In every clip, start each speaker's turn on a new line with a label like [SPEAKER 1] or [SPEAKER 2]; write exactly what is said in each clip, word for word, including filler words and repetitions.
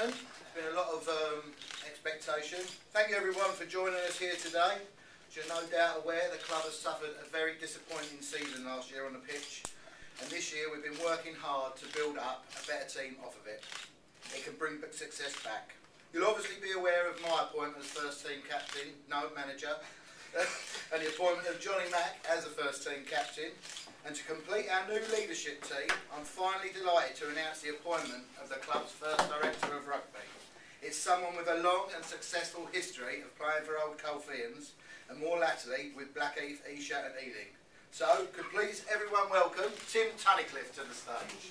[SPEAKER 1] gentlemen. There's been a lot of um, expectation. Thank you everyone for joining us here today. As you're no doubt aware, the club has suffered a very disappointing season last year on the pitch, and this year we've been working hard to build up a better team off of it. It can bring success back. You'll obviously be aware of my appointment as first team captain, no manager, and the appointment of Johnnie Mac as the first team captain. And to complete our new leadership team, I'm finally delighted to announce the appointment of the club's first Director of Rugby. It's someone with a long and successful history of playing for Old Colfeians, and more latterly with Blackheath, Esher and Ealing. So, could please everyone welcome Tim Tunnicliff to the stage.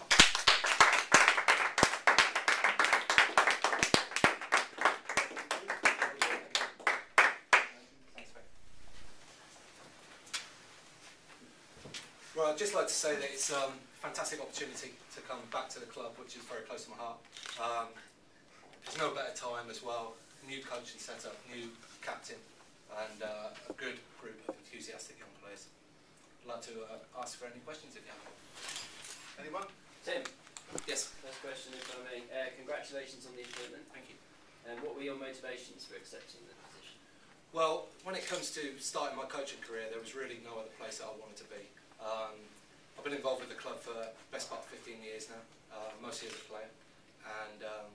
[SPEAKER 2] Well, I'd just like to say that it's um, a fantastic opportunity to come back to the club, which is very close to my heart. Um, there's no better time as well. New coaching setup, new captain, and uh, a good group of enthusiastic young players. I'd like to uh, ask for any questions if you have any.
[SPEAKER 1] Anyone?
[SPEAKER 3] Tim.
[SPEAKER 2] Yes.
[SPEAKER 3] First question, if I may. Uh, congratulations on the appointment.
[SPEAKER 2] Thank you.
[SPEAKER 3] And um, what were your motivations for accepting the position?
[SPEAKER 2] Well, when it comes to starting my coaching career, there was really no other place that I wanted to be. Um, I've been involved with the club for the best part of fifteen years now, uh, mostly as a player, and um,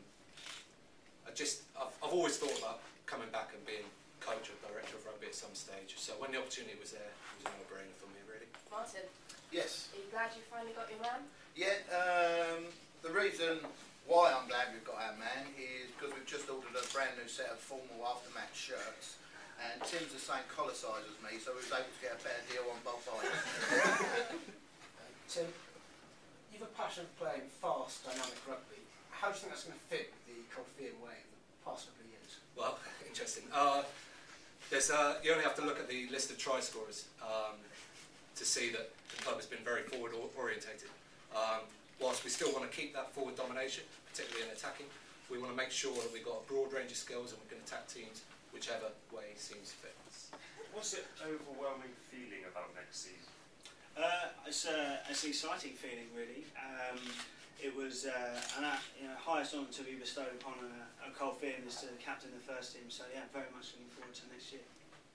[SPEAKER 2] I just, I've, I've always thought about coming back and being coach or director of rugby at some stage, so when the opportunity was there, it was a no-brainer for me, really.
[SPEAKER 4] Martin?
[SPEAKER 1] Yes.
[SPEAKER 4] Are you glad you finally got your man?
[SPEAKER 1] Yeah, um, the reason why I'm glad we've got our man is because we've just ordered a brand new set of formal after-match shirts. And Tim's the same collar size as me, so we was able to get a better deal on both items.
[SPEAKER 5] Tim, you've a passion for playing fast, dynamic rugby. How do you think that's going to fit with the Colfeian way of the past couple of years?
[SPEAKER 2] Well, interesting. Uh, there's, uh, you only have to look at the list of try scorers um, to see that the club has been very forward orientated. Um, whilst we still want to keep that forward domination, particularly in attacking, we want to make sure that we've got a broad range of skills and we can attack teams whichever way seems fit.
[SPEAKER 6] What's the overwhelming feeling about next season?
[SPEAKER 7] Uh, it's, uh, it's an exciting feeling, really. Um, it was uh, an uh, you know, highest honour to be bestowed upon a, a Colfeian as to captain the first team. So yeah, very much looking forward to next year.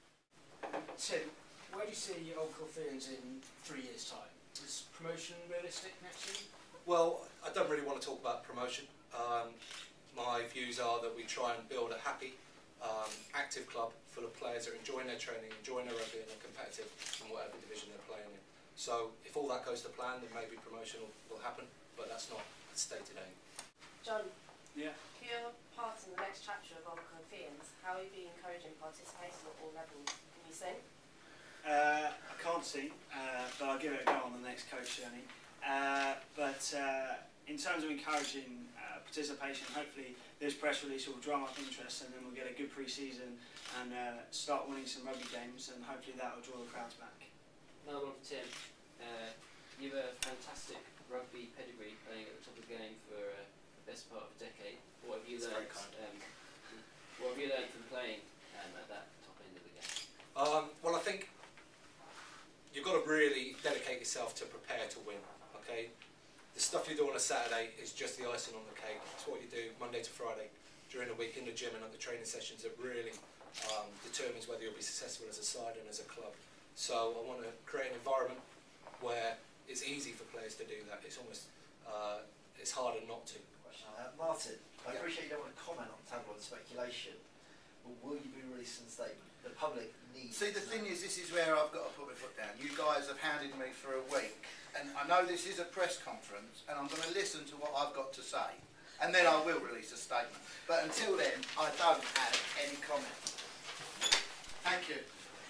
[SPEAKER 5] Tim, where do you see Old Colfeians in three years' time? Is promotion realistic next year?
[SPEAKER 2] Well, I don't really want to talk about promotion. Um, my views are that we try and build a happy, Um, active club full of players that are enjoying their training, enjoying their rugby and are competitive in whatever division they're playing in. So if all that goes to plan, then maybe promotion will, will happen, but that's not a stated aim.
[SPEAKER 4] John?
[SPEAKER 7] Yeah.
[SPEAKER 4] For your part in the next chapter of Old Colfeians, how will you be encouraging participation at all levels? Can you sing?
[SPEAKER 7] Uh, I can't sing, uh, but I'll give it a go on the next coach journey. Uh, but uh, in terms of encouraging uh, participation, hopefully this press release will drum up interest and then we'll get a good pre-season and uh, start winning some rugby games, and hopefully that will draw the crowds back.
[SPEAKER 3] Another one for Tim. Uh, you have a fantastic rugby pedigree, playing at the top of the game for uh, the best part of a decade. What have you
[SPEAKER 2] That's
[SPEAKER 3] learned?
[SPEAKER 2] very kind.
[SPEAKER 3] Um, what have you learned from playing um, at that top end of the game?
[SPEAKER 2] Um, well, I think you've got to really dedicate yourself to prepare to win. Okay, the stuff you do on a Saturday is just the icing on the cake. It's what you do Monday to Friday during the week in the gym and at the training sessions that really um, determines whether you'll be successful as a side and as a club. So I want to create an environment where it's easy for players to do that. It's almost uh, it's harder not to.
[SPEAKER 8] Uh, Martin, I
[SPEAKER 2] Yeah.
[SPEAKER 8] appreciate you don't want to comment on tabloid speculation, but will you be releasing a statement? The public needs.
[SPEAKER 1] See, the
[SPEAKER 8] to
[SPEAKER 1] thing
[SPEAKER 8] know.
[SPEAKER 1] is, this is where I've got to put my foot down. You guys have hounded me for a week, and I know this is a press conference, and I'm going to listen to what I've got to say, and then I will release a statement. But until then, I don't have any comment. Thank you.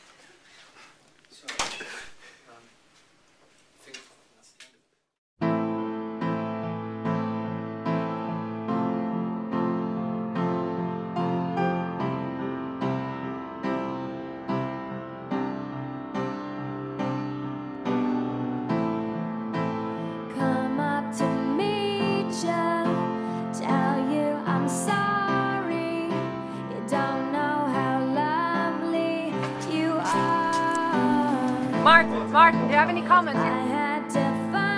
[SPEAKER 2] Sorry. Um, I think that's the end of it.
[SPEAKER 9] Come up to meet ya, tell you I'm sorry. You don't know how lovely you are.
[SPEAKER 4] Martin, Martin, do you have any comments?
[SPEAKER 9] I had to find